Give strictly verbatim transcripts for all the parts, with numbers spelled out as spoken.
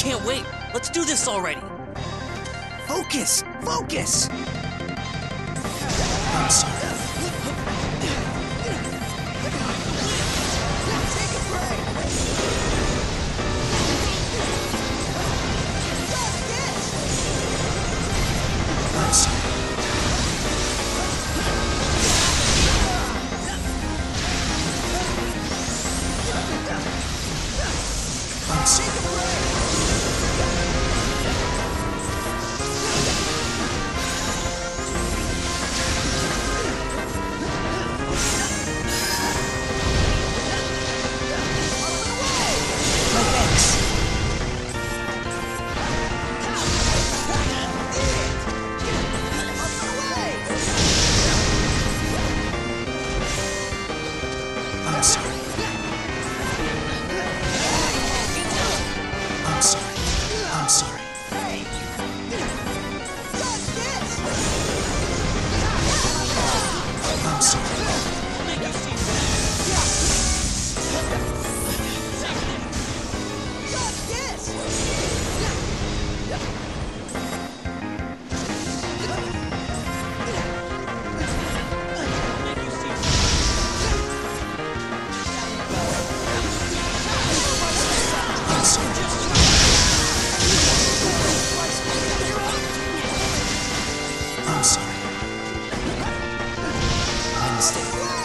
can't wait. Let's do this already. Focus! Focus! I'm sorry. Take a break! I'm sorry. I'm sorry. I'm sorry. I'm sorry. I'm sorry. I'm sorry. I'm sorry. My mistake.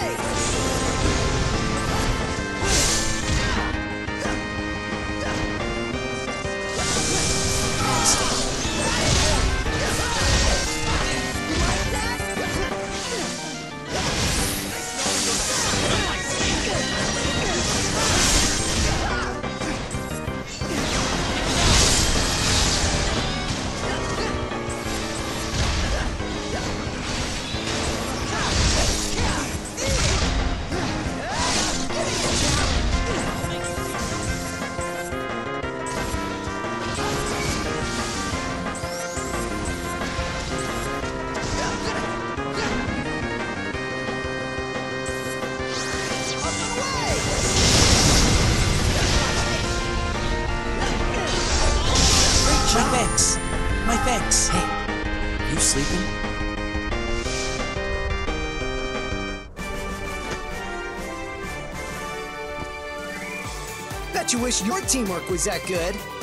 My thanks. My thanks. Hey, you sleeping? Bet you wish your teamwork was that good.